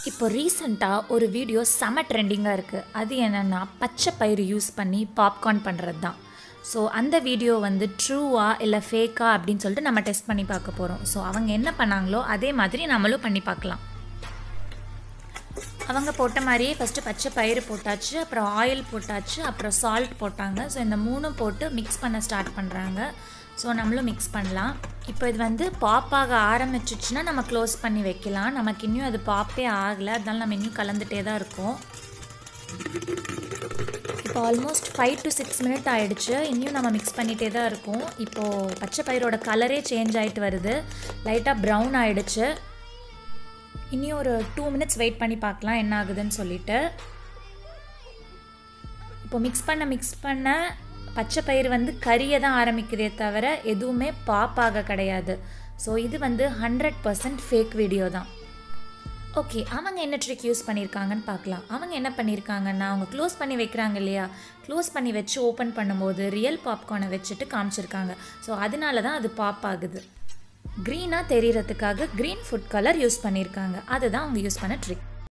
இப்போ ரீசெண்டாக ஒரு வீடியோ செம ட்ரெண்டிங்காக இருக்குது. அது என்னென்னா பச்சை பயிறு யூஸ் பண்ணி பாப்கார்ன் பண்ணுறது தான். ஸோ அந்த வீடியோ வந்து ட்ரூவா இல்லை ஃபேக்கா அப்படின்னு சொல்லிட்டு நம்ம டெஸ்ட் பண்ணி பார்க்க போகிறோம். ஸோ அவங்க என்ன பண்ணாங்களோ அதே மாதிரி நம்மளும் பண்ணி பார்க்கலாம். அவங்க போட்ட மாதிரியே ஃபஸ்ட்டு பச்சை பயிறு போட்டாச்சு, அப்புறம் ஆயில் போட்டாச்சு, அப்புறம் சால்ட் போட்டாங்க. ஸோ இந்த மூணும் போட்டு மிக்ஸ் பண்ண ஸ்டார்ட் பண்ணுறாங்க. ஸோ நம்மளும் மிக்ஸ் பண்ணலாம். இப்போ இது வந்து பாப்பாக ஆரம்பிச்சிச்சுன்னா நம்ம க்ளோஸ் பண்ணி வைக்கலாம். நமக்கு இன்னும் அது பாப்பே ஆகலை, அதனால நம்ம இன்னும் கலந்துகிட்டே தான் இருக்கோம். இப்போ ஆல்மோஸ்ட் 5 to 6 மினிட் ஆகிடுச்சு. இன்னும் நம்ம மிக்ஸ் பண்ணிகிட்டே தான் இருக்கோம். இப்போது பச்சை பயிரோட கலரே சேஞ்ச் ஆகிட்டு வருது, லைட்டாக ப்ரௌன் ஆகிடுச்சு. இன்னும் ஒரு 2 மினிட்ஸ் வெயிட் பண்ணி பார்க்கலாம் என்ன ஆகுதுன்னு சொல்லிட்டு. இப்போ மிக்ஸ் பண்ண பச்சை பயிர் வந்து கறியை தான் ஆரம்பிக்குதே தவிர எதுவுமே பாப்பாக கிடையாது. ஸோ இது வந்து 100% ஃபேக் வீடியோ தான். ஓகே, அவங்க என்ன ட்ரிக் யூஸ் பண்ணியிருக்காங்கன்னு பார்க்கலாம். அவங்க என்ன பண்ணியிருக்காங்கன்னா, அவங்க க்ளோஸ் பண்ணி வைக்கிறாங்க இல்லையா, க்ளோஸ் பண்ணி வச்சு ஓப்பன் பண்ணும்போது ரியல் பாப்கார்னை வச்சுட்டு காமிச்சிருக்காங்க. ஸோ அதனால தான் அது பாப் ஆகுது. க்ரீனாக தெரியறதுக்காக க்ரீன் ஃபுட் கலர் யூஸ் பண்ணியிருக்காங்க. அதுதான் அவங்க யூஸ் பண்ண ட்ரிக்.